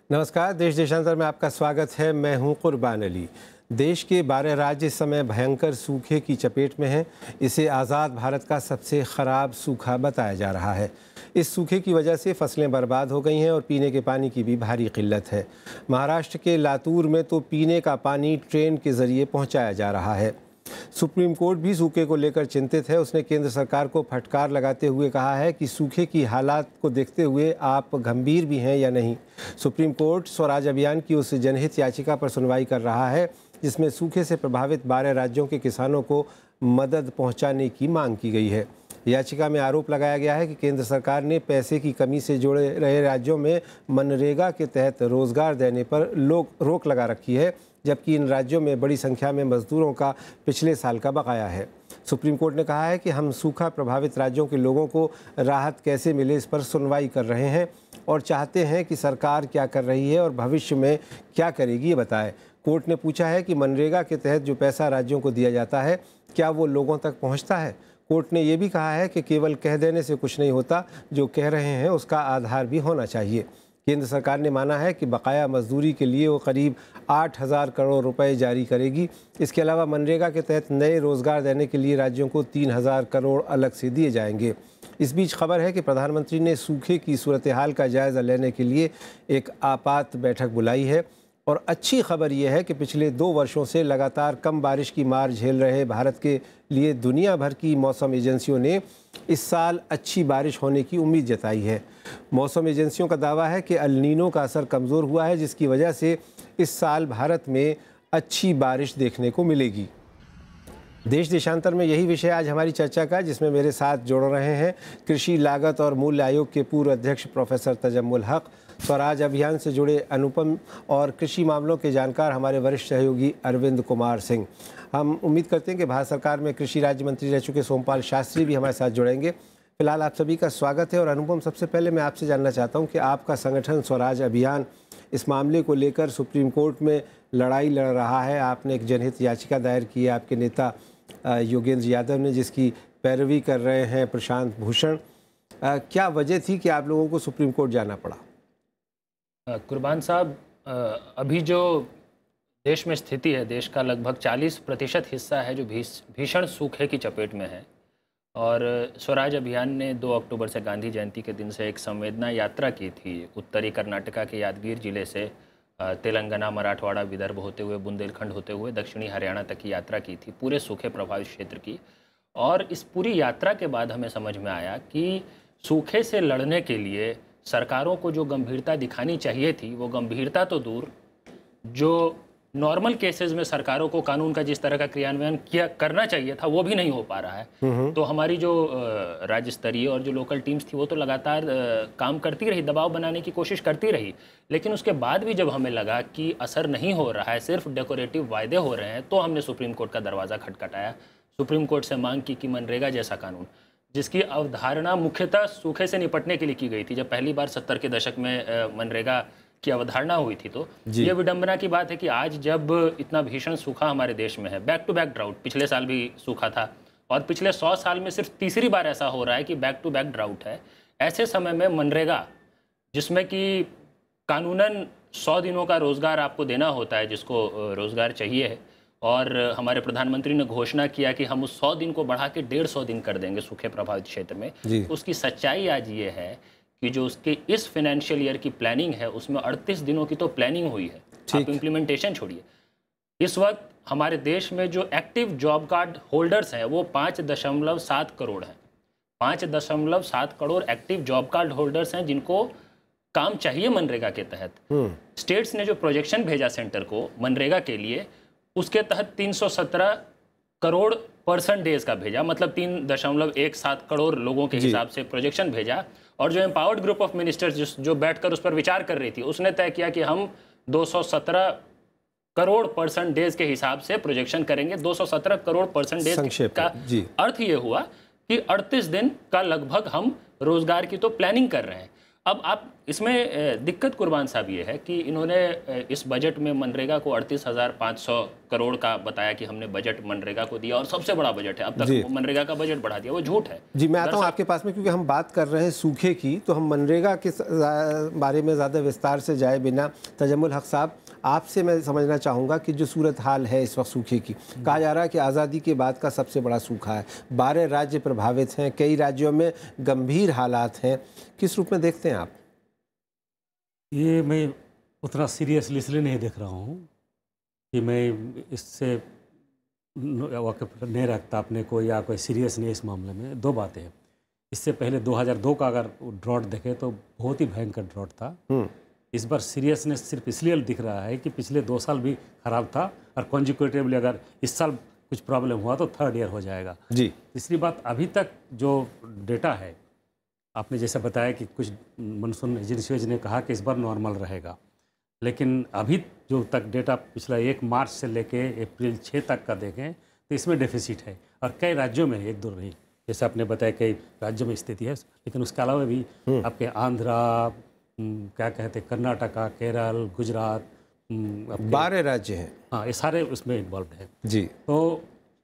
नमस्कार, देश देशांतर में आपका स्वागत है। मैं हूं कुर्बान अली। देश के 12 राज्य इस समय भयंकर सूखे की चपेट में हैं। इसे आज़ाद भारत का सबसे ख़राब सूखा बताया जा रहा है। इस सूखे की वजह से फसलें बर्बाद हो गई हैं और पीने के पानी की भी भारी किल्लत है। महाराष्ट्र के लातूर में तो पीने का पानी ट्रेन के ज़रिए पहुँचाया जा रहा है। सुप्रीम कोर्ट भी सूखे को लेकर चिंतित है। उसने केंद्र सरकार को फटकार लगाते हुए कहा है कि सूखे की हालात को देखते हुए आप गंभीर भी हैं या नहीं। सुप्रीम कोर्ट स्वराज अभियान की उस जनहित याचिका पर सुनवाई कर रहा है जिसमें सूखे से प्रभावित 12 राज्यों के किसानों को मदद पहुंचाने की मांग की गई है। याचिका में आरोप लगाया गया है कि केंद्र सरकार ने पैसे की कमी से जुड़े रहे राज्यों में मनरेगा के तहत रोजगार देने पर रोक लगा रखी है, जबकि इन राज्यों में बड़ी संख्या में मजदूरों का पिछले साल का बकाया है। सुप्रीम कोर्ट ने कहा है कि हम सूखा प्रभावित राज्यों के लोगों को राहत कैसे मिले इस पर सुनवाई कर रहे हैं और चाहते हैं कि सरकार क्या कर रही है और भविष्य में क्या करेगी ये बताए। कोर्ट ने पूछा है कि मनरेगा के तहत जो पैसा राज्यों को दिया जाता है क्या वो लोगों तक पहुंचता है। कोर्ट ने ये भी कहा है कि केवल कह देने से कुछ नहीं होता, जो कह रहे हैं उसका आधार भी होना चाहिए। केंद्र सरकार ने माना है कि बकाया मजदूरी के लिए वो करीब 8,000 करोड़ रुपए जारी करेगी। इसके अलावा मनरेगा के तहत नए रोजगार देने के लिए राज्यों को 3,000 करोड़ अलग से दिए जाएंगे। इस बीच खबर है कि प्रधानमंत्री ने सूखे की सूरत हाल का जायज़ा लेने के लिए एक आपात बैठक बुलाई है। और अच्छी खबर यह है कि पिछले 2 वर्षों से लगातार कम बारिश की मार झेल रहे भारत के लिए दुनिया भर की मौसम एजेंसियों ने इस साल अच्छी बारिश होने की उम्मीद जताई है। मौसम एजेंसियों का दावा है कि अल नीनो का असर कमज़ोर हुआ है, जिसकी वजह से इस साल भारत में अच्छी बारिश देखने को मिलेगी। देश देशांतर में यही विषय आज हमारी चर्चा का, जिसमें मेरे साथ जोड़ रहे हैं कृषि लागत और मूल्य आयोग के पूर्व अध्यक्ष प्रोफेसर तजम्मुल हक, स्वराज अभियान से जुड़े अनुपम और कृषि मामलों के जानकार हमारे वरिष्ठ सहयोगी अरविंद कुमार सिंह। हम उम्मीद करते हैं कि भारत सरकार में कृषि राज्य मंत्री रह चुके सोमपाल शास्त्री भी हमारे साथ जुड़ेंगे। फिलहाल आप सभी का स्वागत है। और अनुपम, सबसे पहले मैं आपसे जानना चाहता हूं कि आपका संगठन स्वराज अभियान इस मामले को लेकर सुप्रीम कोर्ट में लड़ाई लड़ रहा है। आपने एक जनहित याचिका दायर की है आपके नेता योगेंद्र यादव ने, जिसकी पैरवी कर रहे हैं प्रशांत भूषण। क्या वजह थी कि आप लोगों को सुप्रीम कोर्ट जाना पड़ा? कुर्बान साहब, अभी जो देश में स्थिति है, देश का लगभग 40% हिस्सा है जो भीषण सूखे की चपेट में है। और स्वराज अभियान ने 2 अक्टूबर से गांधी जयंती के दिन से एक संवेदना यात्रा की थी। उत्तरी कर्नाटका के यादगीर जिले से तेलंगाना, मराठवाड़ा, विदर्भ होते हुए बुंदेलखंड होते हुए दक्षिणी हरियाणा तक की यात्रा की थी, पूरे सूखे प्रभावित क्षेत्र की। और इस पूरी यात्रा के बाद हमें समझ में आया कि सूखे से लड़ने के लिए सरकारों को जो गंभीरता दिखानी चाहिए थी, वो गंभीरता तो दूर, जो नॉर्मल केसेस में सरकारों को कानून का जिस तरह का क्रियान्वयन करना चाहिए था वो भी नहीं हो पा रहा है। तो हमारी जो राज्य स्तरीय और जो लोकल टीम्स थी वो तो लगातार काम करती रही, दबाव बनाने की कोशिश करती रही, लेकिन उसके बाद भी जब हमें लगा कि असर नहीं हो रहा है, सिर्फ डेकोरेटिव वायदे हो रहे हैं, तो हमने सुप्रीम कोर्ट का दरवाज़ा खटखटाया। सुप्रीम कोर्ट से मांग की कि मनरेगा जैसा कानून, जिसकी अवधारणा मुख्यतः सूखे से निपटने के लिए की गई थी। जब पहली बार 70 के दशक में मनरेगा की अवधारणा हुई थी, तो ये विडंबना की बात है कि आज जब इतना भीषण सूखा हमारे देश में है, बैक टू बैक ड्राउट, पिछले साल भी सूखा था और पिछले 100 साल में सिर्फ तीसरी बार ऐसा हो रहा है कि बैक टू बैक ड्राउट है। ऐसे समय में मनरेगा, जिसमें कि कानूनन 100 दिनों का रोजगार आपको देना होता है, जिसको रोजगार चाहिए है, और हमारे प्रधानमंत्री ने घोषणा किया कि हम उस 100 दिन को बढ़ा के 150 दिन कर देंगे सूखे प्रभावित क्षेत्र में। उसकी सच्चाई आज ये है कि जो उसके इस फाइनेंशियल ईयर की प्लानिंग है उसमें 38 दिनों की तो प्लानिंग हुई है, आप इम्प्लीमेंटेशन छोड़िए। इस वक्त हमारे देश में जो एक्टिव जॉब कार्ड होल्डर्स हैं वो 5.7 करोड़ हैं। 5.7 crore active job card holders हैं जिनको काम चाहिए मनरेगा के तहत। स्टेट्स ने जो प्रोजेक्शन भेजा सेंटर को मनरेगा के लिए, उसके तहत 317 करोड़ पर्सन डेज का भेजा, मतलब 3.17 करोड़ लोगों के हिसाब से प्रोजेक्शन भेजा। और जो एम्पावर्ड ग्रुप ऑफ मिनिस्टर्स जो बैठकर उस पर विचार कर रही थी, उसने तय किया कि हम 217 करोड़ पर्सन डेज के हिसाब से प्रोजेक्शन करेंगे। 217 करोड़ पर्सन डेज का अर्थ ये हुआ कि 38 दिन का लगभग हम रोजगार की तो प्लानिंग कर रहे हैं। अब आप इसमें दिक्कत कुर्बान साहब ये है कि इन्होंने इस बजट में मनरेगा को 38,500 करोड़ का बताया कि हमने बजट मनरेगा को दिया और सबसे बड़ा बजट है, अब तक मनरेगा का बजट बढ़ा दिया, वो झूठ है। जी, मैं आता हूँ आपके पास में, क्योंकि हम बात कर रहे हैं सूखे की, तो हम मनरेगा के बारे में ज़्यादा विस्तार से जाए बिना, तजम्मुल हक साहब आपसे मैं समझना चाहूँगा कि जो सूरत हाल है इस वक्त सूखे की, कहा जा रहा है कि आज़ादी के बाद का सबसे बड़ा सूखा है, 12 राज्य प्रभावित हैं, कई राज्यों में गंभीर हालात हैं, किस रूप में देखते हैं आप? ये मैं उतना सीरियसली इसलिए नहीं देख रहा हूँ कि मैं इससे वाकिफ नहीं रखता अपने को या कोई सीरियस नहीं इस मामले में। दो बातें हैं, इससे पहले 2002 का अगर ड्रॉट देखें तो बहुत ही भयंकर ड्रॉट था। इस बार सीरियसनेस सिर्फ इसलिए दिख रहा है कि पिछले 2 साल भी खराब था और कॉन्जिक्यूटिवली अगर इस साल कुछ प्रॉब्लम हुआ तो थर्ड ईयर हो जाएगा। जी, तीसरी बात, अभी तक जो डेटा है, आपने जैसे बताया कि कुछ मानसून एजेंसीज ने कहा कि इस बार नॉर्मल रहेगा, लेकिन अभी जो तक डेटा पिछला 1 मार्च से लेके अप्रैल 6 तक का देखें तो इसमें डेफिसिट है और कई राज्यों में, एक दो नहीं, जैसे आपने बताया कई राज्यों में स्थिति है, लेकिन उसके अलावा भी आपके आंध्रा, क्या कहते हैं, कर्नाटका, केरल, गुजरात, 12 राज्य हैं। हाँ, ये सारे उसमें इन्वॉल्व है। जी, तो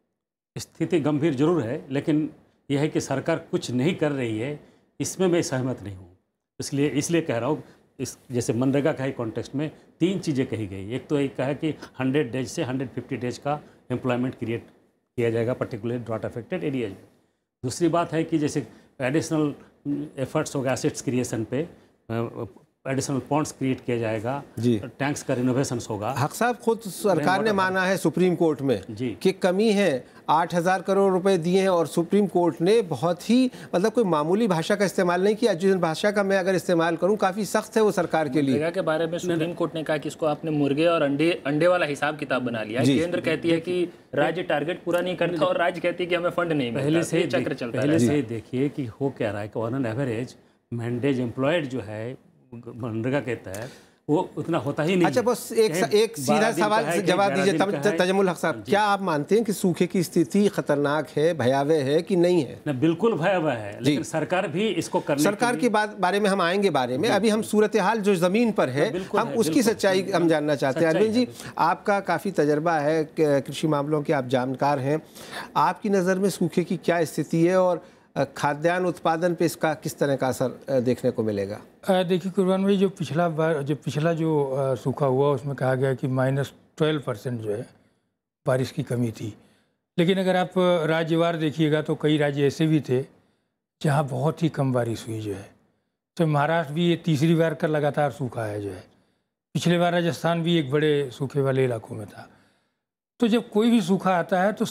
स्थिति गंभीर जरूर है, लेकिन यह है कि सरकार कुछ नहीं कर रही है, इसमें मैं सहमत नहीं हूँ। इसलिए कह रहा हूँ, इस जैसे मनरेगा का ही कॉन्टेक्स्ट में 3 चीज़ें कही गई। एक तो ये कहा कि 100 डेज से 150 डेज का एम्प्लॉयमेंट क्रिएट किया जाएगा पर्टिकुलर ड्रॉट अफेक्टेड एरियाज में। दूसरी बात है कि जैसे एडिशनल एफर्ट्स होगा एसेट्स क्रिएशन पे, एडिशनल पॉन्ड्स क्रिएट किया जाएगा, टैंक्स का रिनोवेशंस होगा। हक साहब, खुद सरकार ने माना है सुप्रीम कोर्ट में कि कमी है, 8,000 करोड़ रुपए दिए हैं और सुप्रीम कोर्ट ने बहुत ही मतलब कोई मामूली भाषा का इस्तेमाल नहीं किया। जिस भाषा का मैं अगर इस्तेमाल करूं काफ़ी सख्त है वो सरकार के लिए। मनरेगा के बारे में सुप्रीम कोर्ट ने कहा कि इसको आपने मुर्गे और अंडे वाला हिसाब किताब बना लिया। केंद्र कहती है कि राज्य टारगेट पूरा नहीं करता और राज्य कहती है कि हमें फंड नहीं मिलता। पहले से चक्र चलता है। पहले से देखिए कि हो क्या रहा है कि on an average mandays employed जो है मनरेगा के तहत वो उतना होता ही नहीं। अच्छा, बस एक सीधा सवाल जवाब दीजिए तजम्मुल हक साहब, क्या आप मानते हैं कि सूखे की स्थिति खतरनाक है, भयावह है कि नहीं है? ना, बिल्कुल भयावह है, लेकिन सरकार भी इसको करने सरकार की बारे में हम आएंगे, बारे में अभी हम सूरत हाल जो ज़मीन पर है हम उसकी सच्चाई हम जानना चाहते हैं। अरविंद जी, आपका काफ़ी तजर्बा है, कृषि मामलों के आप जानकार हैं, आपकी नज़र में सूखे की क्या स्थिति है और खाद्यान्न उत्पादन पे इसका किस तरह का असर देखने को मिलेगा? देखिए कुर्बान भाई, जो पिछला सूखा हुआ उसमें कहा गया कि -12% जो है बारिश की कमी थी, लेकिन अगर आप राज्यवार देखिएगा तो कई राज्य ऐसे भी थे जहां बहुत ही कम बारिश हुई जो है। तो महाराष्ट्र भी ये तीसरी बार का लगातार सूखा है जो है। पिछले बार राजस्थान भी एक बड़े सूखे वाले इलाकों में था। तो जब कोई भी सूखा आता है तो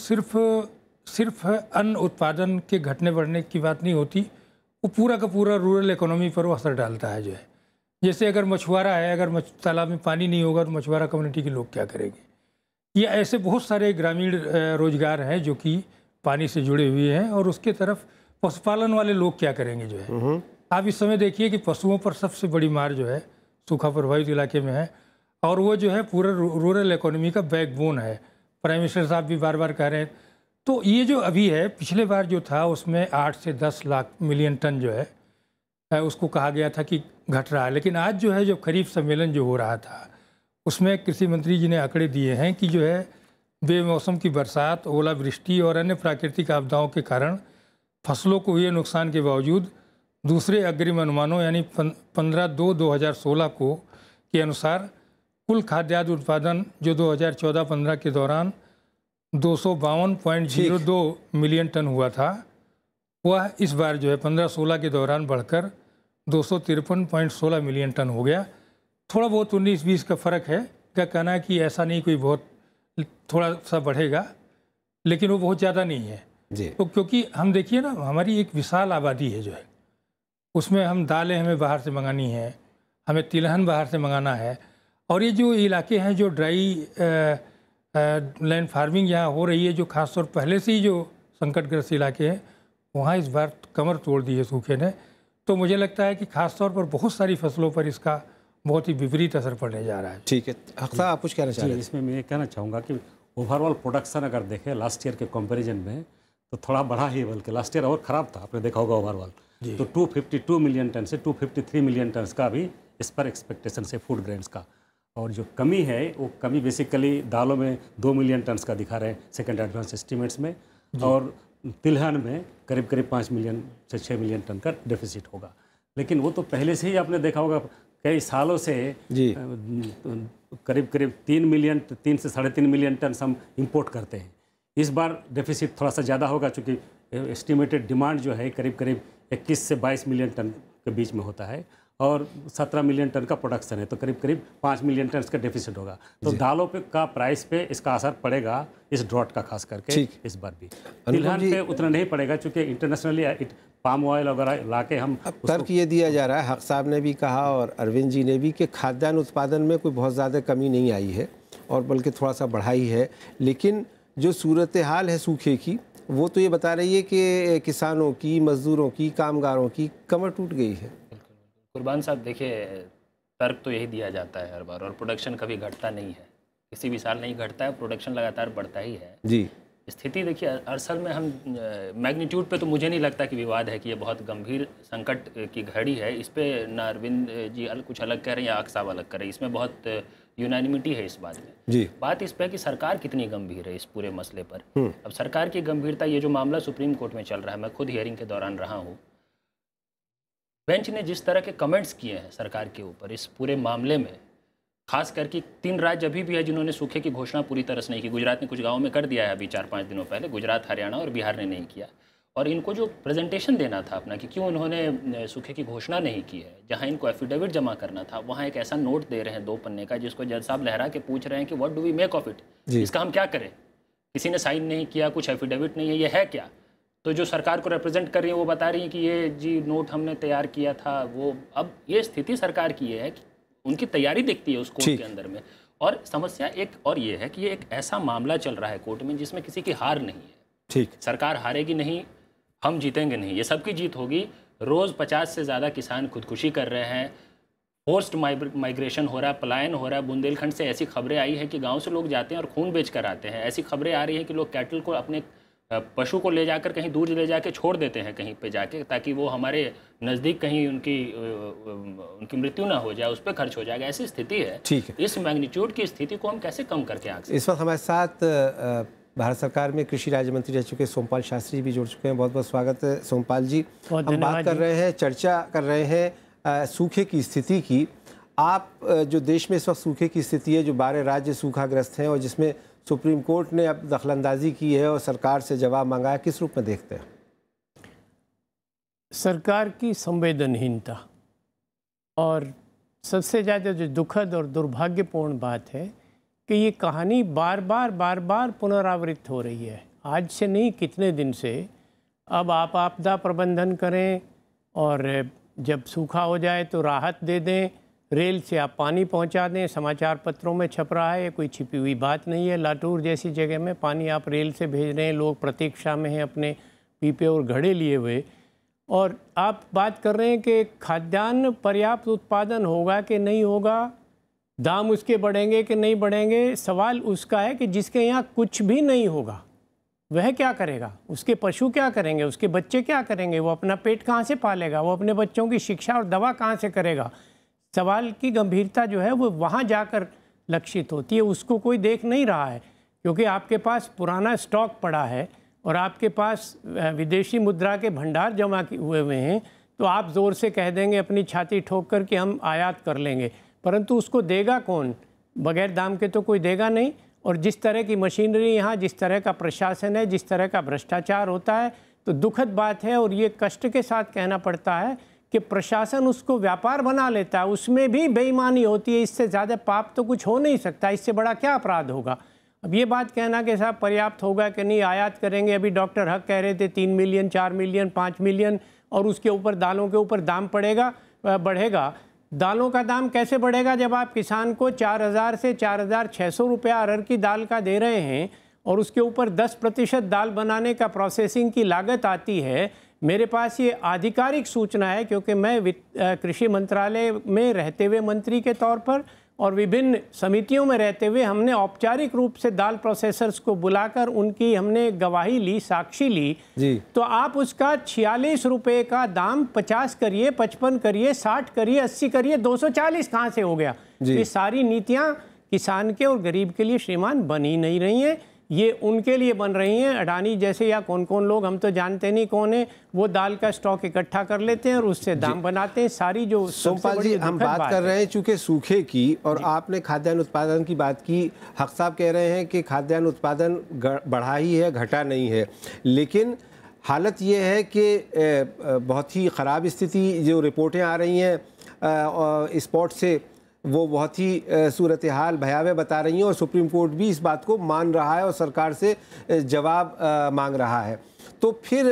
सिर्फ अन्न उत्पादन के घटने बढ़ने की बात नहीं होती, वो पूरा का पूरा रूरल इकोनॉमी पर वो असर डालता है जो है। जैसे अगर मछुआरा है, अगर तालाब में पानी नहीं होगा तो मछुआरा कम्युनिटी के लोग क्या करेंगे। ये ऐसे बहुत सारे ग्रामीण रोजगार हैं जो कि पानी से जुड़े हुए हैं, और उसके तरफ पशुपालन वाले लोग क्या करेंगे जो है। आप इस समय देखिए कि पशुओं पर सबसे बड़ी मार जो है सूखा प्रभावित इलाके में है, और वो जो है पूरा रूरल इकोनॉमी का बैकबोन है। प्राइम मिनिस्टर साहब भी बार बार कह रहे हैं। तो ये जो अभी है, पिछले बार जो था उसमें 8 से 10 लाख मिलियन टन जो है उसको कहा गया था कि घट रहा है, लेकिन आज जो है जब खरीफ सम्मेलन जो हो रहा था उसमें कृषि मंत्री जी ने आंकड़े दिए हैं कि जो है बेमौसम की बरसात, ओलावृष्टि और अन्य प्राकृतिक आपदाओं के कारण फसलों को हुए नुकसान के बावजूद दूसरे अग्रिम अनुमानों यानी 15/2/2016 को के अनुसार कुल खाद्यान्न उत्पादन जो 2014-15 के दौरान 252.02 मिलियन टन हुआ था, वह इस बार जो है 15-16 के दौरान बढ़कर 253.16 मिलियन टन हो गया। थोड़ा बहुत 19-20 का फ़र्क है। क्या कहना है कि ऐसा नहीं, कोई बहुत थोड़ा सा बढ़ेगा, लेकिन वो बहुत ज़्यादा नहीं है जी। तो क्योंकि हम देखिए ना, हमारी एक विशाल आबादी है जो है, उसमें हम दालें हमें बाहर से मंगानी है, हमें तिलहन बाहर से मंगाना है, और ये जो इलाके हैं जो ड्राई लैंड फार्मिंग यहाँ हो रही है, जो खासतौर पहले से ही जो संकटग्रस्त इलाके हैं, वहाँ इस बार कमर तोड़ दी है सूखे ने। तो मुझे लगता है कि खासतौर पर बहुत सारी फसलों पर इसका बहुत ही विपरीत असर पड़ने जा रहा है। ठीक है, हक साहब आप कुछ कहना चाह रहे हैं? इसमें मैं ये कहना चाहूँगा कि ओवरऑल प्रोडक्शन अगर देखें लास्ट ईयर के कंपैरिजन में तो थोड़ा बढ़ा ही, बल्कि लास्ट ईयर और ख़राब था, आपने देखा होगा ओवरऑल। तो 252 मिलियन टन से 253 मिलियन टन का भी इस पर एक्सपेक्टेशन है फूड ग्रेन्स का। और जो कमी है वो कमी बेसिकली दालों में 2 मिलियन टन का दिखा रहे हैं सेकेंड एडवांस एस्टिमेट्स में, और तिलहन में करीब करीब 5 मिलियन से 6 मिलियन टन का डेफिसिट होगा। लेकिन वो तो पहले से ही आपने देखा होगा कई सालों से करीब करीब 3 से 3.5 मिलियन टन हम इंपोर्ट करते हैं। इस बार डेफिसिट थोड़ा सा ज़्यादा होगा क्योंकि एस्टिमेटेड डिमांड जो है करीब करीब 21 से 22 मिलियन टन के बीच में होता है और 17 मिलियन टन का प्रोडक्शन है, तो करीब करीब 5 मिलियन टन का डेफिसिट होगा। तो दालों पे का प्राइस पे इसका असर पड़ेगा इस ड्रॉट का, खास करके इस बार भी। तिलहन पे उतना नहीं पड़ेगा क्योंकि इंटरनेशनली पाम ऑयल वगैरह लाके हम तर्क ये दिया जा रहा है, हक साहब ने भी कहा और अरविंद जी ने भी, कि खाद्यान्न उत्पादन में कोई बहुत ज़्यादा कमी नहीं आई है और बल्कि थोड़ा सा बढ़ाई है। लेकिन जो सूरत हाल है सूखे की, वो तो ये बता रही है कि किसानों की, मजदूरों की, कामगारों की कमर टूट गई है। कुर्बान साहब देखिए, तर्क तो यही दिया जाता है हर बार, और प्रोडक्शन कभी घटता नहीं है, किसी भी साल नहीं घटता है, प्रोडक्शन लगातार बढ़ता ही है जी। स्थिति देखिए, असल में हम मैग्नीट्यूड पे तो मुझे नहीं लगता कि विवाद है कि ये बहुत गंभीर संकट की घड़ी है। इस पे ना अरविंद जी कुछ अलग कह रहे हैं या हाके साहब अलग कर रहे हैं, इसमें बहुत यूनानिमिटी है इस बात में जी। बात इस पे है कि सरकार कितनी गंभीर है इस पूरे मसले पर। अब सरकार की गंभीरता, ये जो मामला सुप्रीम कोर्ट में चल रहा है, मैं खुद हियरिंग के दौरान रहा हूँ, बेंच ने जिस तरह के कमेंट्स किए हैं सरकार के ऊपर इस पूरे मामले में, खास करके 3 राज्य अभी भी है जिन्होंने सूखे की घोषणा पूरी तरह से नहीं की। गुजरात ने कुछ गांवों में कर दिया है अभी 4-5 दिनों पहले, गुजरात, हरियाणा और बिहार ने नहीं किया। और इनको जो प्रेजेंटेशन देना था अपना कि क्यों उन्होंने सूखे की घोषणा नहीं की है, जहां इनको एफिडेविट जमा करना था, वहां एक ऐसा नोट दे रहे हैं 2 पन्ने का, जिसको जज साहब लहरा के पूछ रहे हैं कि what do we make of it, इसका हम क्या करें, किसी ने साइन नहीं किया, कुछ एफिडेविट नहीं है, ये है क्या। तो जो सरकार को रिप्रेजेंट कर रही है वो बता रही है कि ये जी नोट हमने तैयार किया था वो। अब ये स्थिति सरकार की है कि उनकी तैयारी दिखती है उस कोर्ट के अंदर में, और समस्या एक और ये है कि ये एक ऐसा मामला चल रहा है कोर्ट में जिसमें किसी की हार नहीं है। ठीक, सरकार हारेगी नहीं, हम जीतेंगे नहीं, ये सबकी जीत होगी। रोज़ 50 से ज़्यादा किसान खुदकुशी कर रहे हैं, फोर्स्ड माइग्रेशन हो रहा है, पलायन हो रहा है। बुंदेलखंड से ऐसी खबरें आई है कि गांव से लोग जाते हैं और खून बेच कर आते हैं। ऐसी खबरें आ रही हैं कि लोग कैटल को, अपने पशु को ले जाकर कहीं दूर ले जाके छोड़ देते हैं कहीं पे जाके, ताकि वो हमारे नज़दीक कहीं उनकी मृत्यु ना हो जाए, उस पर खर्च हो जाएगा। ऐसी स्थिति है। ठीक है, इस मैग्नीट्यूड की स्थिति को हम कैसे कम करके आ सकते हैं। इस वक्त हमारे साथ भारत सरकार में कृषि राज्य मंत्री रह चुके सोमपाल शास्त्री भी जुड़ चुके हैं। बहुत बहुत स्वागत है सोमपाल जी। हम बात कर रहे हैं, चर्चा कर रहे हैं सूखे की स्थिति की। आप जो देश में इस वक्त सूखे की स्थिति है, जो 12 राज्य सूखाग्रस्त हैं और जिसमें सुप्रीम कोर्ट ने अब दखलंदाजी की है और सरकार से जवाब मांगा है, किस रूप में देखते हैं? सरकार की संवेदनहीनता, और सबसे ज़्यादा जो दुखद और दुर्भाग्यपूर्ण बात है कि ये कहानी बार बार पुनरावृत्त हो रही है। आज से नहीं, कितने दिन से। अब आप आपदा प्रबंधन करें और जब सूखा हो जाए तो राहत दे दें, रेल से आप पानी पहुंचा दें, समाचार पत्रों में छप रहा है, कोई छिपी हुई बात नहीं है। लातूर जैसी जगह में पानी आप रेल से भेज रहे हैं, लोग प्रतीक्षा में हैं अपने पीपे और घड़े लिए हुए, और आप बात कर रहे हैं कि खाद्यान्न पर्याप्त उत्पादन होगा कि नहीं होगा, दाम उसके बढ़ेंगे कि नहीं बढ़ेंगे। सवाल उसका है कि जिसके यहाँ कुछ भी नहीं होगा वह क्या करेगा, उसके पशु क्या करेंगे, उसके बच्चे क्या करेंगे, वो अपना पेट कहाँ से पालेगा, वो अपने बच्चों की शिक्षा और दवा कहाँ से करेगा। सवाल की गंभीरता जो है वो वहाँ जाकर लक्षित होती है, उसको कोई देख नहीं रहा है, क्योंकि आपके पास पुराना स्टॉक पड़ा है और आपके पास विदेशी मुद्रा के भंडार जमा हुए हैं, तो आप ज़ोर से कह देंगे अपनी छाती ठोक कर कि हम आयात कर लेंगे, परंतु उसको देगा कौन? बगैर दाम के तो कोई देगा नहीं। और जिस तरह की मशीनरी यहाँ, जिस तरह का प्रशासन है, जिस तरह का भ्रष्टाचार होता है, तो दुखद बात है और ये कष्ट के साथ कहना पड़ता है कि प्रशासन उसको व्यापार बना लेता है, उसमें भी बेईमानी होती है। इससे ज़्यादा पाप तो कुछ हो नहीं सकता, इससे बड़ा क्या अपराध होगा। अब ये बात कहना कि साहब पर्याप्त होगा कि नहीं, आयात करेंगे, अभी डॉक्टर हक कह रहे थे 3 मिलियन, 4 मिलियन, 5 मिलियन, और उसके ऊपर दालों के ऊपर दाम बढ़ेगा। दालों का दाम कैसे बढ़ेगा जब आप किसान को 4,000 से 4,600 रुपया अरहर की दाल का दे रहे हैं और उसके ऊपर 10% दाल बनाने का प्रोसेसिंग की लागत आती है। मेरे पास ये आधिकारिक सूचना है, क्योंकि मैं कृषि मंत्रालय में रहते हुए मंत्री के तौर पर और विभिन्न समितियों में रहते हुए हमने औपचारिक रूप से दाल प्रोसेसर्स को बुलाकर उनकी हमने गवाही ली, साक्षी ली जी। तो आप उसका 46 रुपये का दाम 50 करिए, 55 करिए, 60 करिए, 80 करिए, 240 कहाँ से हो गया? ये सारी नीतियाँ किसान के और गरीब के लिए श्रीमान बन ही नहीं रही हैं, ये उनके लिए बन रही हैं। अडानी जैसे या कौन कौन लोग, हम तो जानते नहीं कौन है, वो दाल का स्टॉक इकट्ठा कर लेते हैं और उससे दाम बनाते हैं। सारी जो सोमपाल जी, हम बात कर रहे हैं चूंकि सूखे की, और आपने खाद्यान्न उत्पादन की बात की। हक साहब कह रहे हैं कि खाद्यान्न उत्पादन बढ़ा ही है, घटा नहीं है, लेकिन हालत ये है कि बहुत ही ख़राब स्थिति, जो रिपोर्टें आ रही हैं स्पॉट से, वो बहुत ही सूरत हाल भयावह बता रही हैं, और सुप्रीम कोर्ट भी इस बात को मान रहा है और सरकार से जवाब मांग रहा है। तो फिर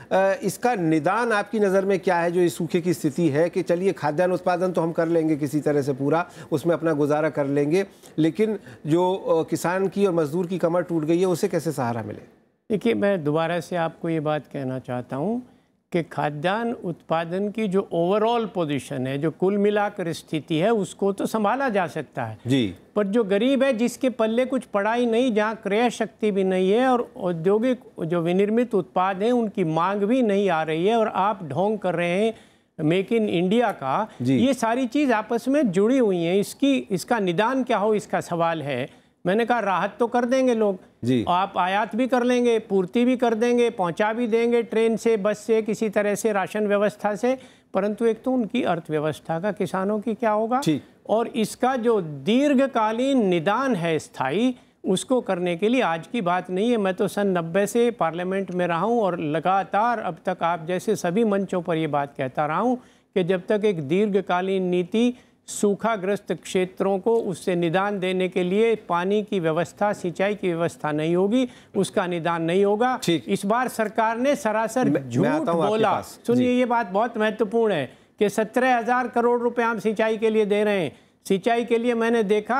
इसका निदान आपकी नज़र में क्या है? जो इस सूखे की स्थिति है कि चलिए खाद्यान्न उत्पादन तो हम कर लेंगे किसी तरह से, पूरा उसमें अपना गुजारा कर लेंगे, लेकिन जो किसान की और मजदूर की कमर टूट गई है, उसे कैसे सहारा मिले? देखिए, मैं दोबारा से आपको ये बात कहना चाहता हूँ कि खाद्यान्न उत्पादन की जो ओवरऑल पोजीशन है, जो कुल मिलाकर स्थिति है, उसको तो संभाला जा सकता है जी। पर जो गरीब है, जिसके पल्ले कुछ पड़ा ही नहीं, जहाँ क्रय शक्ति भी नहीं है और औद्योगिक जो विनिर्मित उत्पाद हैं उनकी मांग भी नहीं आ रही है, और आप ढोंग कर रहे हैं मेक इन इंडिया का, ये सारी चीज़ आपस में जुड़ी हुई हैं। इसका निदान क्या हो, इसका सवाल है। मैंने कहा राहत तो कर देंगे लोग जी, आप आयात भी कर लेंगे, पूर्ति भी कर देंगे, पहुंचा भी देंगे ट्रेन से, बस से, किसी तरह से, राशन व्यवस्था से, परंतु एक तो उनकी अर्थव्यवस्था का, किसानों की क्या होगा, और इसका जो दीर्घकालीन निदान है स्थायी, उसको करने के लिए आज की बात नहीं है। मैं तो सन 90 से पार्लियामेंट में रहा हूँ और लगातार अब तक आप जैसे सभी मंचों पर ये बात कहता रहा हूँ कि जब तक एक दीर्घकालीन नीति सूखाग्रस्त क्षेत्रों को उससे निदान देने के लिए पानी की व्यवस्था, सिंचाई की व्यवस्था नहीं होगी, उसका निदान नहीं होगा। इस बार सरकार ने सरासर झूठ बोला। सुनिए, ये बात बहुत महत्वपूर्ण है कि 17,000 करोड़ रुपए हम सिंचाई के लिए दे रहे हैं। सिंचाई के लिए मैंने देखा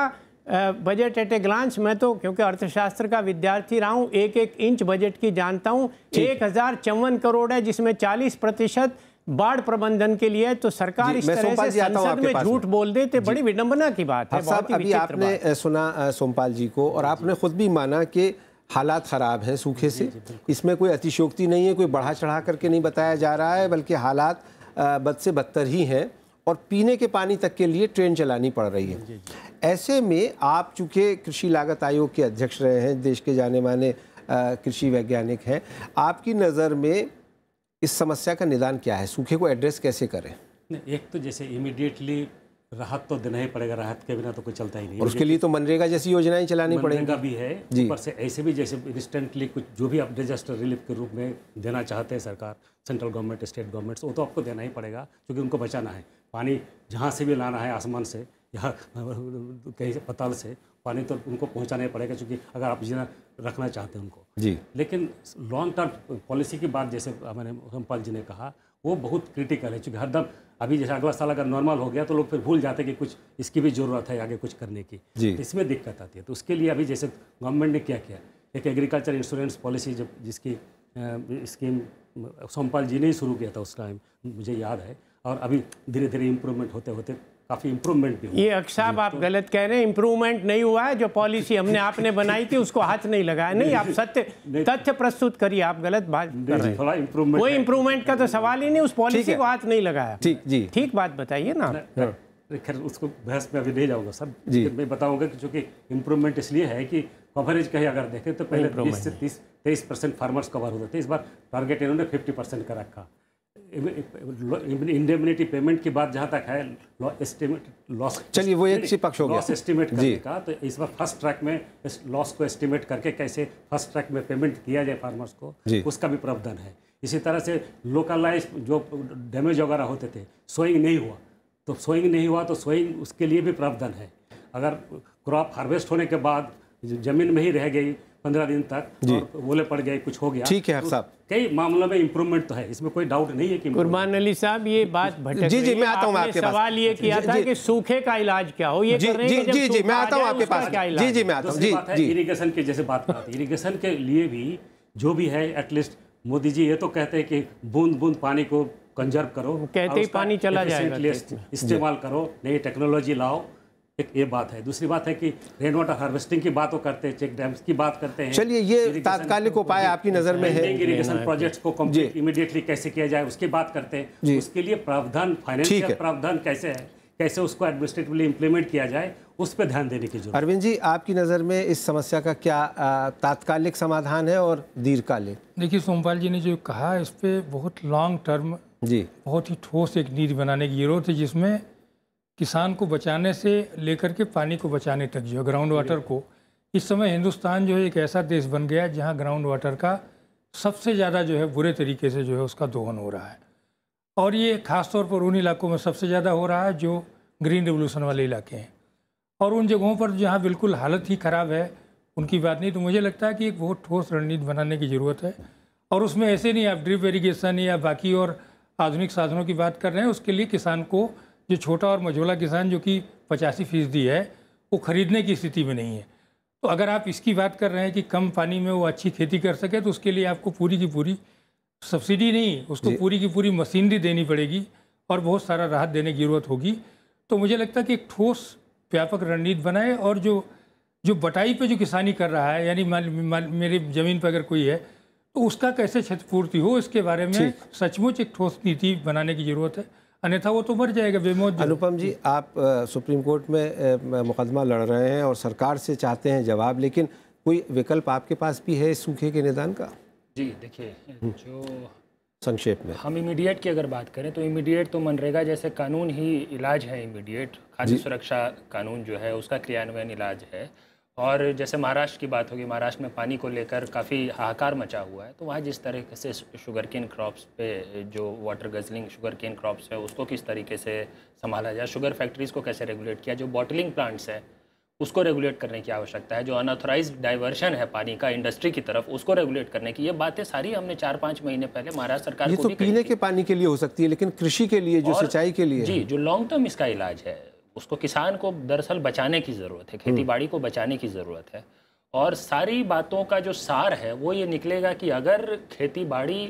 बजट एट ए ग्लांस, मैं तो क्योंकि अर्थशास्त्र का विद्यार्थी रहा हूँ, एक एक इंच बजट की जानता हूँ। 1054 करोड़ है, जिसमें 40% बाढ़ प्रबंधन के लिए। तो सरकार इस तरह से संसद में झूठ बोल देते, बड़ी विडंबना की बात है। साहब, अभी आपने सुना सोमपाल जी को, और आपने खुद भी माना कि हालात ख़राब हैं सूखे से, इसमें कोई अतिशयोक्ति नहीं है, कोई बढ़ा चढ़ा करके नहीं बताया जा रहा है, बल्कि हालात बद से बदतर ही हैं, और पीने के पानी तक के लिए ट्रेन चलानी पड़ रही है। ऐसे में आप चूँकि कृषि लागत आयोग के अध्यक्ष रहे हैं, देश के जाने माने कृषि वैज्ञानिक हैं, आपकी नज़र में इस समस्या का निदान क्या है? सूखे को एड्रेस कैसे करें? एक तो जैसे इमीडिएटली राहत तो देना ही पड़ेगा, राहत के बिना तो कोई चलता ही नहीं, और उसके लिए तो मनरेगा जैसी योजनाएं चलानी पड़ेंगी। मनरेगा भी है, ऊपर से ऐसे भी जैसे इंस्टेंटली कुछ जो भी आप डिजास्टर रिलीफ के रूप में देना चाहते हैं सरकार, सेंट्रल गवर्नमेंट, स्टेट गवर्नमेंट्स, वो तो आपको देना ही पड़ेगा, क्योंकि उनको बचाना है। पानी जहाँ से भी लाना है, आसमान से या कहीं से पताल से, पानी तो उनको पहुँचाना ही पड़ेगा, क्योंकि अगर आप जीना रखना चाहते हैं उनको जी। लेकिन लॉन्ग टर्म पॉलिसी की बात जैसे मैंने सोमपाल जी ने कहा, वो बहुत क्रिटिकल है, क्योंकि हरदम अभी जैसे अगला साल अगर नॉर्मल हो गया तो लोग फिर भूल जाते हैं कि कुछ इसकी भी ज़रूरत है आगे कुछ करने की, इसमें दिक्कत आती है। तो उसके लिए अभी जैसे गवर्नमेंट ने क्या किया, एक एग्रीकल्चर इंश्योरेंस पॉलिसी जब जिसकी स्कीम सोमपाल जी ने ही शुरू किया था उस टाइम, मुझे याद है, और अभी धीरे धीरे इम्प्रूवमेंट होते होते काफ़ी इम्प्रूवमेंट भी हुआ। ये साहब आप गलत कह रहे हैं, इम्प्रूवमेंट नहीं हुआ है। जो पॉलिसी हमने आपने बनाई थी उसको हाथ नहीं लगाया। नहीं, आप तथ्य प्रस्तुत करिए, आप गलत बात कर रहे हैं। थोड़ा इम्प्रूवमेंट, कोई इम्प्रूवमेंट का तो सवाल ही नहीं, उस पॉलिसी को हाथ नहीं लगाया। ठीक जी, ठीक बात बताइए ना। खैर उसको बहस में अभी नहीं जाऊँगा सब जी, मैं बताऊँगा कि चूँकि इम्प्रूवमेंट इसलिए है कि कवरेज कहीं अगर देखें तो पहले 20 से 23% फार्मर्स कवर होते थे, इस बार टारगेट इन्होंने 50% का रखा। इंडेमनिटी पेमेंट की बात जहाँ तक है, लॉस, चलिए वो एक पक्ष हो गया, लॉस एस्टिमेट करने का, तो इस बार फर्स्ट ट्रैक में इस लॉस को एस्टिमेट करके कैसे फर्स्ट ट्रैक में पेमेंट किया जाए फार्मर्स को, उसका भी प्रावधान है। इसी तरह से लोकलाइज जो डैमेज वगैरह होते थे, सोइंग नहीं हुआ तो सोइंग उसके लिए भी प्रावधान है। अगर क्रॉप हार्वेस्ट होने के बाद जमीन में ही रह गई 15 दिन तक और ओले पड़ गए, कुछ हो गया, ठीक है साहब, कई मामलों में इम्प्रूवमेंट तो है, इसमें कोई डाउट नहीं है कि कुर्बान अली साहब ये बात भटक जी, मैं आता हूं आपके पास। सवाल ये किया था कि सूखे का इलाज क्या हो, ये कर रहे हैं कि जी मैं आता हूं आपके पास। जी मैं आता हूं जी। इरिगेशन की जैसे बात करते हैं, इरिगेशन के लिए भी जो भी है, एटलीस्ट मोदी जी ये तो कहते हैं कि बूंद बूंद पानी को कंजर्व करो, कहते ही पानी चला जाएगा, इस्तेमाल करो, नई टेक्नोलॉजी लाओ, एक ये बात है। दूसरी बात है कि रेन वाटर हार्वेस्टिंग की बात वो करते हैं, चेक डैम्स की बात करते हैं। चलिए, ये तात्कालिक उपाय आपकी नज़र में है? इरिगेशन प्रोजेक्ट्स को कंप्लीट इमीडिएटली कैसे किया जाए उसकी बात करते हैं। उसके लिए प्रावधान, फाइनेंशियल प्रावधान कैसे है, कैसे उसको एडमिनिस्ट्रेटिवली इम्प्लीमेंट किया जाए, उस पर ध्यान देने की जरूरत है। अरविंद जी, आपकी नज़र में इस समस्या का क्या तात्कालिक समाधान है और दीर्घकालिक? देखिए, सोमपाल जी ने जो कहा इस पर बहुत लॉन्ग टर्म जी बहुत ही ठोस एक नीति बनाने की जरूरत है, जिसमें किसान को बचाने से लेकर के पानी को बचाने तक जो ग्राउंड वाटर को, इस समय हिंदुस्तान जो है एक ऐसा देश बन गया है जहाँ ग्राउंड वाटर का सबसे ज़्यादा जो है बुरे तरीके से जो है उसका दोहन हो रहा है। और ये खासतौर पर उन इलाकों में सबसे ज़्यादा हो रहा है जो ग्रीन रेवोल्यूशन वाले इलाके हैं, और उन जगहों पर जहाँ बिल्कुल हालत ही ख़राब है उनकी बात नहीं। तो मुझे लगता है कि एक बहुत ठोस रणनीति बनाने की ज़रूरत है, और उसमें ऐसे नहीं आप ड्रिप इरीगेशन या बाकी और आधुनिक साधनों की बात कर रहे हैं। उसके लिए किसान को, जो छोटा और मझोला किसान जो कि 85% है, वो खरीदने की स्थिति में नहीं है। तो अगर आप इसकी बात कर रहे हैं कि कम पानी में वो अच्छी खेती कर सके, तो उसके लिए आपको पूरी की पूरी सब्सिडी नहीं, उसको पूरी की पूरी मशीनरी देनी पड़ेगी और बहुत सारा राहत देने की ज़रूरत होगी। तो मुझे लगता है कि एक ठोस व्यापक रणनीति बनाए, और जो बटाई पे जो किसानी कर रहा है, यानी मेरी ज़मीन पर अगर कोई है तो उसका कैसे क्षतिपूर्ति हो, इसके बारे में सचमुच एक ठोस नीति बनाने की ज़रूरत है, अन्यथा वो तो मर जाएगा बेमौत। अनुपम जी, आप सुप्रीम कोर्ट में मुकदमा लड़ रहे हैं और सरकार से चाहते हैं जवाब, लेकिन कोई विकल्प आपके पास भी है इस सूखे के निदान का? जी देखिए, जो संक्षेप में हम इमीडिएट की अगर बात करें तो इमीडिएट तो मनरेगा जैसे कानून ही इलाज है। इमीडिएट खाद्य सुरक्षा कानून जो है उसका क्रियान्वयन इलाज है। और जैसे महाराष्ट्र की बात होगी, महाराष्ट्र में पानी को लेकर काफ़ी हाहाकार मचा हुआ है, तो वहाँ जिस तरीके से शुगर केन क्रॉप्स पे जो water guzzling sugar cane crops है उसको किस तरीके से संभाला जाए, शुगर फैक्ट्रीज़ को कैसे रेगुलेट किया, जो बॉटलिंग प्लांट्स है उसको रेगुलेट करने की आवश्यकता है, जो अनऑथराइज्ड डाइवर्शन है पानी का इंडस्ट्री की तरफ उसको रेगुलेट करने की, ये बातें सारी हमने 4-5 महीने पहले महाराष्ट्र सरकार को भी पीने के पानी के लिए हो सकती है, लेकिन कृषि के लिए, जो सिंचाई के लिए जी, जो लॉन्ग टर्म इसका इलाज है, उसको किसान को दरअसल बचाने की ज़रूरत है, खेतीबाड़ी को बचाने की ज़रूरत है। और सारी बातों का जो सार है वो ये निकलेगा कि अगर खेतीबाड़ी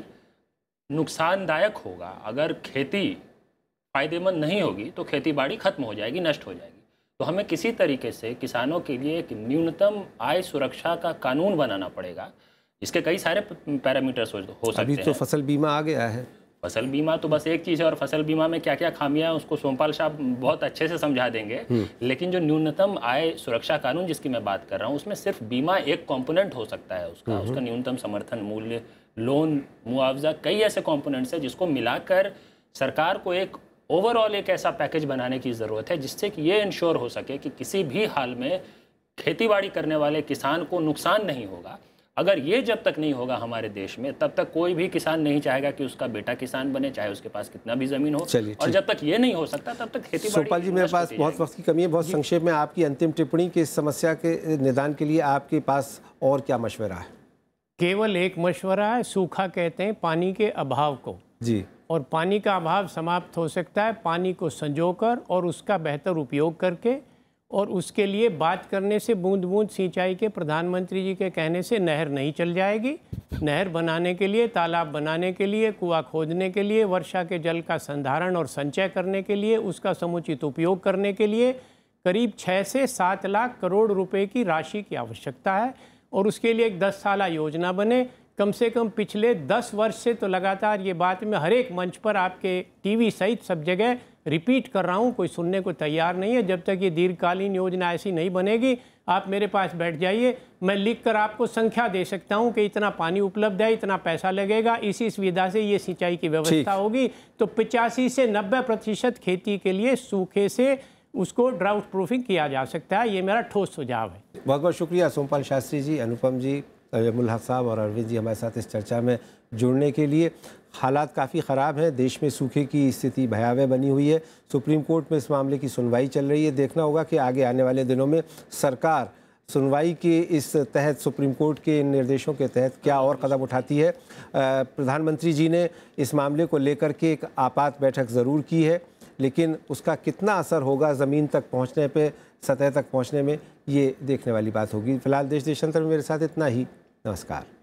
नुकसानदायक होगा, अगर खेती फ़ायदेमंद नहीं होगी तो खेतीबाड़ी खत्म हो जाएगी, नष्ट हो जाएगी। तो हमें किसी तरीके से किसानों के लिए एक न्यूनतम आय सुरक्षा का कानून बनाना पड़ेगा। इसके कई सारे पैरामीटर्स हो सकते हैं। अभी तो फसल बीमा आ गया है। फसल बीमा तो बस एक चीज़ है, और फसल बीमा में क्या क्या खामियां उसको सोमपाल साहब बहुत अच्छे से समझा देंगे। लेकिन जो न्यूनतम आय सुरक्षा कानून जिसकी मैं बात कर रहा हूँ, उसमें सिर्फ बीमा एक कंपोनेंट हो सकता है उसका न्यूनतम समर्थन मूल्य, लोन, मुआवजा, कई ऐसे कंपोनेंट्स हैं जिसको मिलाकर सरकार को एक ओवरऑल एक ऐसा पैकेज बनाने की ज़रूरत है जिससे कि ये इंश्योर हो सके कि किसी भी हाल में खेतीबाड़ी करने वाले किसान को नुकसान नहीं होगा। अगर ये जब तक नहीं होगा हमारे देश में, तब तक कोई भी किसान नहीं चाहेगा कि उसका बेटा किसान बने, चाहे उसके पास कितना भी ज़मीन हो। और जब तक ये नहीं हो सकता तब तक खेती। सोमपाल जी, मेरे पास बहुत वक्त की कमी है, बहुत संक्षेप में आपकी अंतिम टिप्पणी कि इस समस्या के निदान के लिए आपके पास और क्या मशवरा है? केवल एक मशवरा है, सूखा कहते हैं पानी के अभाव को जी, और पानी का अभाव समाप्त हो सकता है पानी को संजोकर और उसका बेहतर उपयोग करके। और उसके लिए बात करने से, बूंद बूंद सिंचाई के प्रधानमंत्री जी के कहने से नहर नहीं चल जाएगी। नहर बनाने के लिए, तालाब बनाने के लिए, कुआं खोदने के लिए, वर्षा के जल का संधारण और संचय करने के लिए, उसका समुचित उपयोग करने के लिए करीब 6 से 7 लाख करोड़ रुपए की राशि की आवश्यकता है। और उसके लिए एक 10 साला योजना बने। कम से कम पिछले 10 वर्ष से तो लगातार ये बात मैं हर एक मंच पर आपके टीवी सहित सब जगह रिपीट कर रहा हूँ, कोई सुनने को तैयार नहीं है। जब तक ये दीर्घकालीन योजना ऐसी नहीं बनेगी, आप मेरे पास बैठ जाइए, मैं लिखकर आपको संख्या दे सकता हूँ कि इतना पानी उपलब्ध है, इतना पैसा लगेगा, इसी सुविधा से ये सिंचाई की व्यवस्था होगी। तो 85 से 90% खेती के लिए सूखे से उसको ड्राउट प्रूफिंग किया जा सकता है। ये मेरा ठोस सुझाव है। बहुत बहुत शुक्रिया सोमपाल शास्त्री जी, अनुपम जी, तजमुल हक साहब और अरविंद जी हमारे साथ इस चर्चा में जुड़ने के लिए। हालात काफ़ी ख़राब हैं, देश में सूखे की स्थिति भयावह बनी हुई है। सुप्रीम कोर्ट में इस मामले की सुनवाई चल रही है। देखना होगा कि आगे आने वाले दिनों में सरकार सुनवाई के इस तहत, सुप्रीम कोर्ट के निर्देशों के तहत क्या और कदम उठाती है। प्रधानमंत्री जी ने इस मामले को लेकर के एक आपात बैठक ज़रूर की है, लेकिन उसका कितना असर होगा ज़मीन तक पहुँचने पे, सतह तक पहुँचने में, ये देखने वाली बात होगी। फिलहाल देश देशांतर में मेरे साथ इतना ही। नमस्कार।